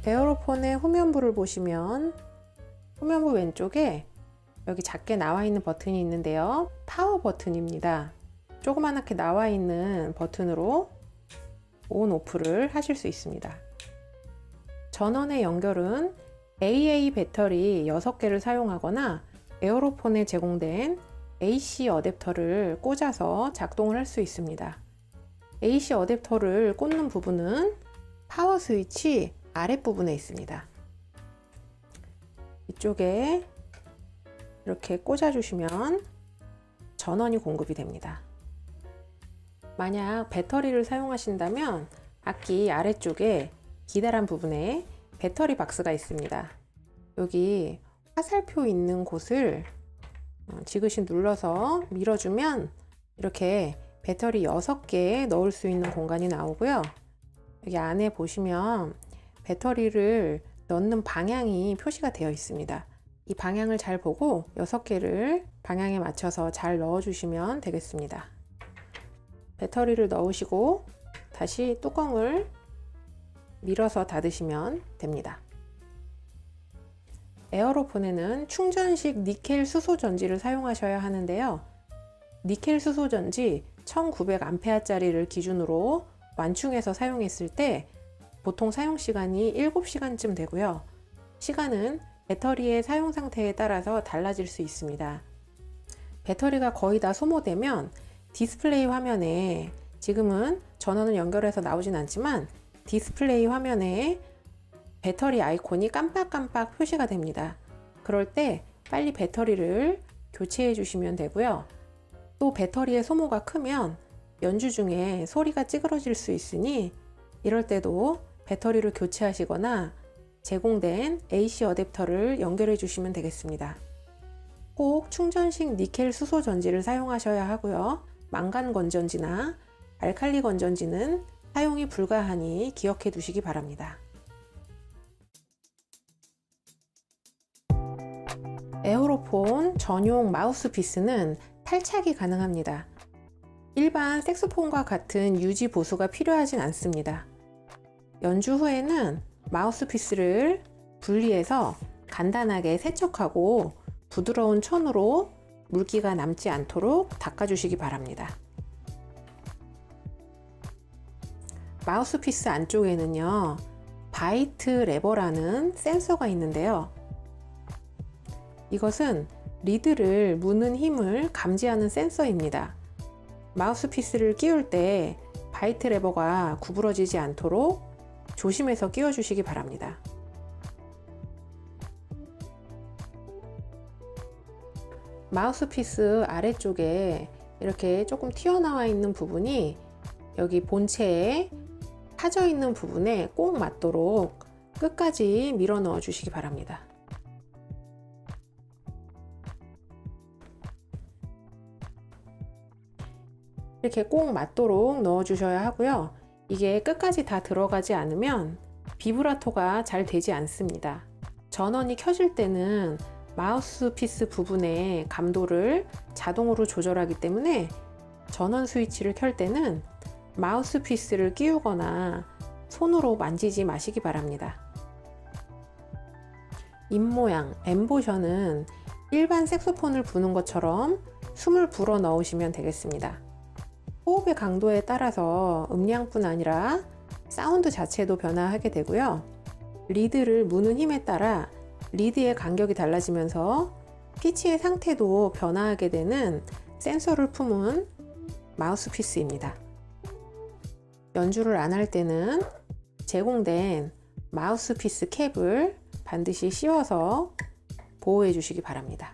에어로폰의 후면부를 보시면 후면부 왼쪽에 여기 작게 나와 있는 버튼이 있는데요. 파워 버튼입니다. 조그맣게 나와 있는 버튼으로 온, 오프를 하실 수 있습니다. 전원의 연결은 AA 배터리 6개를 사용하거나 에어로폰에 제공된 AC 어댑터를 꽂아서 작동을 할 수 있습니다. AC 어댑터를 꽂는 부분은 파워 스위치 아랫부분에 있습니다. 이쪽에 이렇게 꽂아주시면 전원이 공급이 됩니다. 만약 배터리를 사용하신다면 악기 아래쪽에 기다란 부분에 배터리 박스가 있습니다. 여기 화살표 있는 곳을 지그시 눌러서 밀어주면 이렇게 배터리 6개 넣을 수 있는 공간이 나오고요. 여기 안에 보시면 배터리를 넣는 방향이 표시가 되어 있습니다. 이 방향을 잘 보고 6개를 방향에 맞춰서 잘 넣어주시면 되겠습니다. 배터리를 넣으시고 다시 뚜껑을 밀어서 닫으시면 됩니다. 에어로폰에는 충전식 니켈 수소 전지를 사용하셔야 하는데요. 니켈 수소 전지 1900A짜리를 기준으로 완충해서 사용했을 때 보통 사용 시간이 7시간쯤 되고요. 시간은 배터리의 사용 상태에 따라서 달라질 수 있습니다. 배터리가 거의 다 소모되면 디스플레이 화면에, 지금은 전원을 연결해서 나오진 않지만 디스플레이 화면에 배터리 아이콘이 깜빡깜빡 표시가 됩니다. 그럴 때 빨리 배터리를 교체해 주시면 되고요. 또 배터리의 소모가 크면 연주 중에 소리가 찌그러질 수 있으니 이럴 때도 배터리를 교체하시거나 제공된 AC 어댑터를 연결해 주시면 되겠습니다. 꼭 충전식 니켈 수소 전지를 사용하셔야 하고요. 망간 건전지나 알칼리 건전지는 사용이 불가하니 기억해 두시기 바랍니다. 에어로폰 전용 마우스피스는 탈착이 가능합니다. 일반 색소폰과 같은 유지 보수가 필요하진 않습니다. 연주 후에는 마우스피스를 분리해서 간단하게 세척하고 부드러운 천으로 물기가 남지 않도록 닦아주시기 바랍니다. 마우스피스 안쪽에는요, 바이트 레버라는 센서가 있는데요. 이것은 리드를 무는 힘을 감지하는 센서입니다. 마우스피스를 끼울 때 바이트 레버가 구부러지지 않도록 조심해서 끼워 주시기 바랍니다. 마우스피스 아래쪽에 이렇게 조금 튀어나와 있는 부분이 여기 본체에 파져 있는 부분에 꼭 맞도록 끝까지 밀어 넣어 주시기 바랍니다. 이렇게 꼭 맞도록 넣어 주셔야 하고요. 이게 끝까지 다 들어가지 않으면 비브라토가 잘 되지 않습니다. 전원이 켜질 때는 마우스피스 부분의 감도를 자동으로 조절하기 때문에 전원 스위치를 켤 때는 마우스피스를 끼우거나 손으로 만지지 마시기 바랍니다. 입모양, 엠보셔는 일반 색소폰을 부는 것처럼 숨을 불어 넣으시면 되겠습니다. 호흡의 강도에 따라서 음량뿐 아니라 사운드 자체도 변화하게 되고요. 리드를 무는 힘에 따라 리드의 간격이 달라지면서 피치의 상태도 변화하게 되는 센서를 품은 마우스피스입니다. 연주를 안 할 때는 제공된 마우스피스 캡을 반드시 씌워서 보호해 주시기 바랍니다.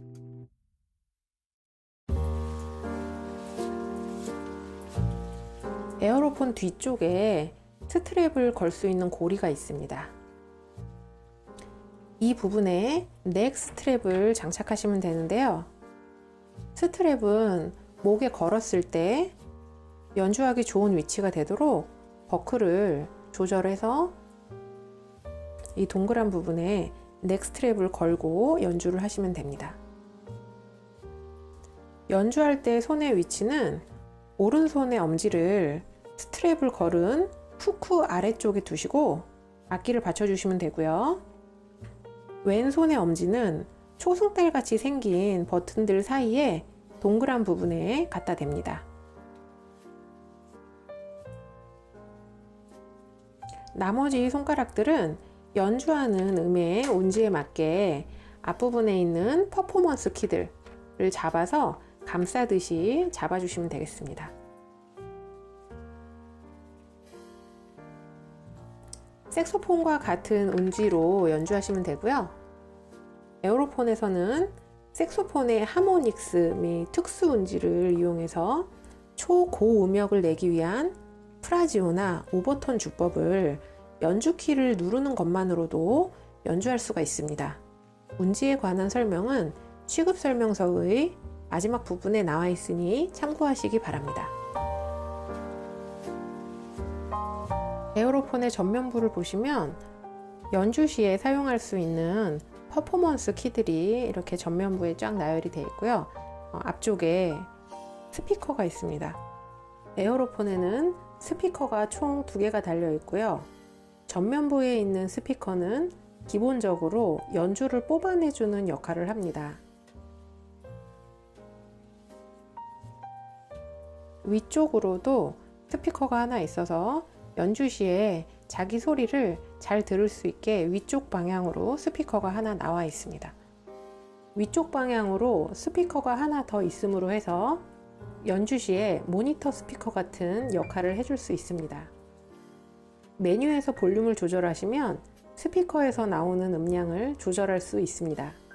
에어로폰 뒤쪽에 스트랩을 걸 수 있는 고리가 있습니다. 이 부분에 넥 스트랩을 장착하시면 되는데요. 스트랩은 목에 걸었을 때 연주하기 좋은 위치가 되도록 버클을 조절해서 이 동그란 부분에 넥 스트랩을 걸고 연주를 하시면 됩니다. 연주할 때 손의 위치는 오른손의 엄지를 스트랩을 걸은 후크 아래쪽에 두시고 악기를 받쳐주시면 되고요. 왼손의 엄지는 초승달 같이 생긴 버튼들 사이에 동그란 부분에 갖다 댑니다. 나머지 손가락들은 연주하는 음의 온지에 맞게 앞부분에 있는 퍼포먼스 키들을 잡아서 감싸듯이 잡아주시면 되겠습니다. 색소폰과 같은 온지로 연주하시면 되고요. 에어로폰에서는 색소폰의 하모닉스 및 특수 온지를 이용해서 초고음역을 내기 위한 프라지오나 오버톤 주법을 연주키를 누르는 것만으로도 연주할 수가 있습니다. 온지에 관한 설명은 취급 설명서의 마지막 부분에 나와 있으니 참고하시기 바랍니다. 에어로폰의 전면부를 보시면 연주 시에 사용할 수 있는 퍼포먼스 키들이 이렇게 전면부에 쫙 나열이 되어 있고요. 앞쪽에 스피커가 있습니다. 에어로폰에는 스피커가 총 2개가 달려 있고요. 전면부에 있는 스피커는 기본적으로 연주를 뽑아내주는 역할을 합니다. 위쪽으로도 스피커가 하나 있어서 연주 시에 자기 소리를 잘 들을 수 있게 위쪽 방향으로 스피커가 하나 나와 있습니다. 위쪽 방향으로 스피커가 하나 더 있음으로 해서 연주 시에 모니터 스피커 같은 역할을 해줄 수 있습니다. 메뉴에서 볼륨을 조절하시면 스피커에서 나오는 음량을 조절할 수 있습니다.